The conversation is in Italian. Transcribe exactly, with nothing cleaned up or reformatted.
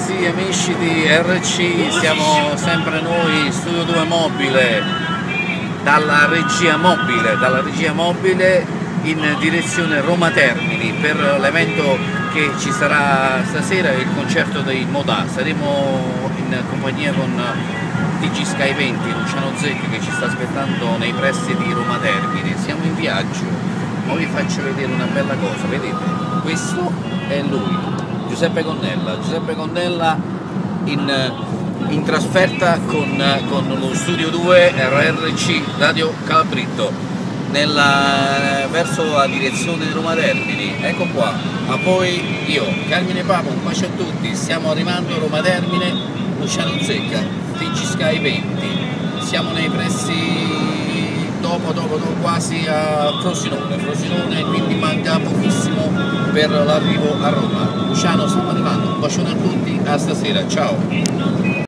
ragazzi, amici di R C, siamo sempre noi, Studio due Mobile, dalla regia mobile, dalla regia mobile in direzione Roma Termini per l'evento che ci sarà stasera, il concerto dei Modà. Saremo in compagnia con T G Sky venti, Luciano Zecchi, che ci sta aspettando nei pressi di Roma Termini. Siamo in viaggio, ma vi faccio vedere una bella cosa, vedete? Questo è lui, Giuseppe Connella, Giuseppe Connella in, in trasferta con, con lo Studio due R R C Radio Calabritto nella, verso la direzione di Roma Termini. Ecco qua, a poi io, Carmine Papo, un bacio a tutti, stiamo arrivando a Roma Termine, Luciano Zecca, T G Sky venti, siamo nei pressi dopo, dopo, dopo quasi a Frosinone, Frosinone, quindi manca pochissimo per l'arrivo a Roma. Luciano, stiamo arrivando, un bacione a tutti, a stasera, ciao!